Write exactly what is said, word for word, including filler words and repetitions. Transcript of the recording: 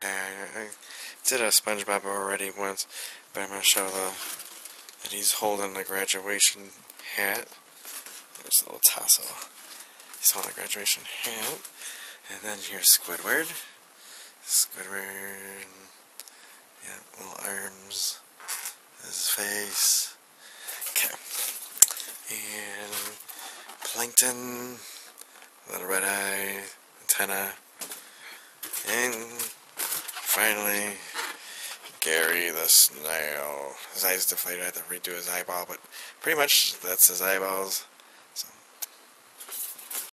I, I did a SpongeBob already once, but I'm going to show the that he's holding the graduation hat. There's a little tassel. He's holding a graduation hat. And then here's Squidward. Squidward. Yeah, little arms. His face. Okay. And Plankton. Little red eye. Antenna. And finally, Gary the snail. His eyes deflated. I had to redo his eyeball, but pretty much that's his eyeballs.